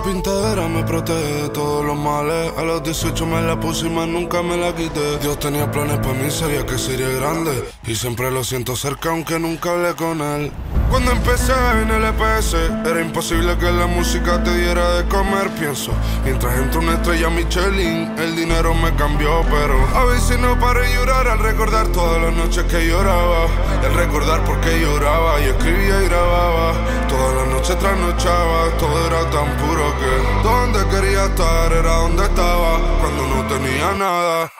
una pintadera me protege de todos los males. A los 18 me la puse y más nunca me la quité. Dios tenía planes para mí, sabía que sería grande, y siempre lo siento cerca aunque nunca hablé con él. Cuando empecé en el EPS, era imposible que la música te diera de comer. Pienso, mientras entró una estrella Michelin, el dinero me cambió, pero a veces no paro de llorar al recordar todas las noches que lloraba. El recordar por qué lloraba y escribía y grababa. Todas las noches trasnochaba, todo era tan puro que donde quería estar era donde estaba, cuando no tenía nada.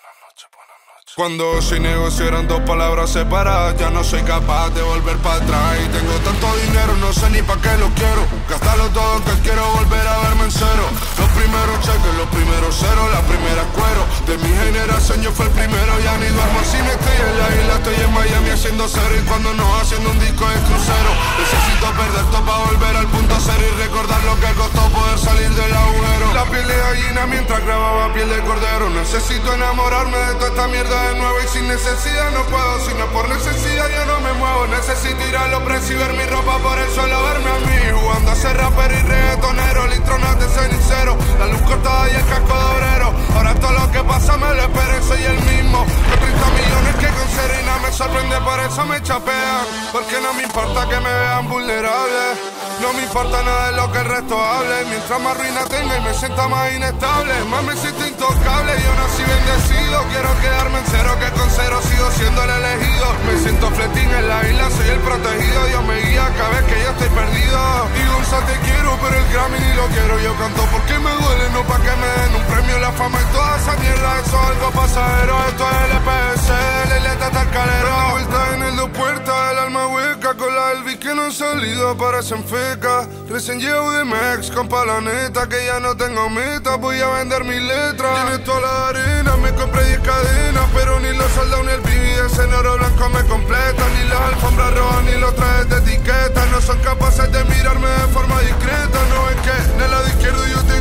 Cuando sin negocio eran dos palabras separadas, ya no soy capaz de volver para atrás. Y tengo tanto dinero, no sé ni pa' qué lo quiero. Gastarlo todo que quiero volver a verme en cero. Los primeros cheques, los primeros ceros, la primera cuero. De mi generación yo fui el primero, ya ni duermo si me estoy en la isla. Estoy en Miami haciendo cero y cuando no haciendo un disco de crucero. Necesito perder todo para volver al punto cero y recordar lo que costó poder salir del agujero. La piel de gallina mientras grababa piel de cordero. Necesito enamorarme de toda esta mierda de nuevo y sin necesidad no puedo. Si no es por necesidad yo no me muevo. Necesito ir a los precios y ver mi ropa por el suelo, verme a mí jugando a ser rapero y reggaetonero. Litronas de cenicero, la luz cortada y el casco de obrero. Ahora todo lo que pasa me lo esperen, soy el mismo. Los 30 millones que con Serena me sorprende, por eso me chapean. Porque no me importa que me vean vulnerable, no me importa nada de lo que el resto hable. Mientras más ruina tenga y me sienta más inestable, más me siento intocable. Yo nací bendecido, quiero quedarme en cero, que con cero sigo siendo el elegido. Me siento fletín en la isla, soy el protegido. Dios me guía cada vez que yo estoy perdido. Y Gonza te quiero, pero el Grammy ni lo quiero. Yo canto porque me duele, no pa' que me den un premio. La fama y toda esa mierda, eso es algo pasajero. Esto es el EPS, la isleta está el calero. Dando vueltas en el dos puertas, el alma hueca. Con la Elvis que no han salido, parecen fecas. Recién llevo de Mex, compa la neta, que ya no tengo meta, voy a vender mis letras. Tienes toda la arena, me compré 10 cadenas, pero ni los soldados ni el BBS en oro blanco me completan. Ni las alfombras rojas ni los trajes de etiqueta no son capaces de mirarme de forma discreta. No es que en el lado izquierdo yo te